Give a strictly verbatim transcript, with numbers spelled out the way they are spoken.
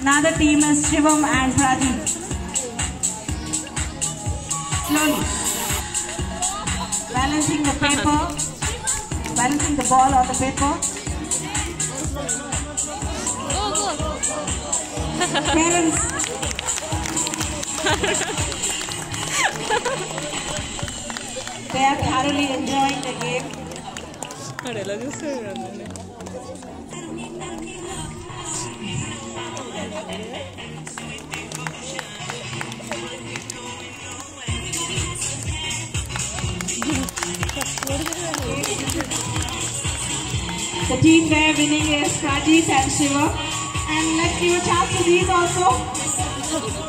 Another team is Shivam and Pradeep. Slowly. Balancing the paper. Balancing the ball on the paper. Parents. They are thoroughly enjoying the game. The team there winning is Pradeep and Shiva. And let's give a chance to these also.